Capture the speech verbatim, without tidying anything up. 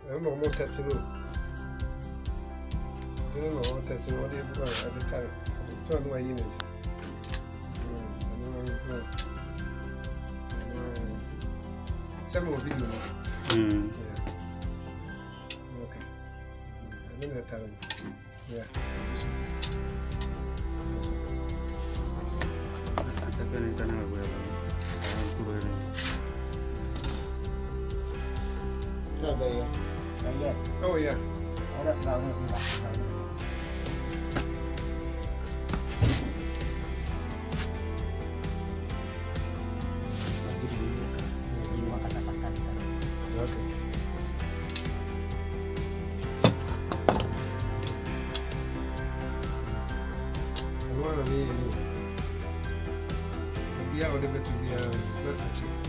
I'm more testing. I don't know what testing what they do at the time. I don't know why you need it. Some more video. Mm. Yeah. Okay. I know that talent. Yeah. Oh yeah. Okay. I want to be. We are a little bit to be a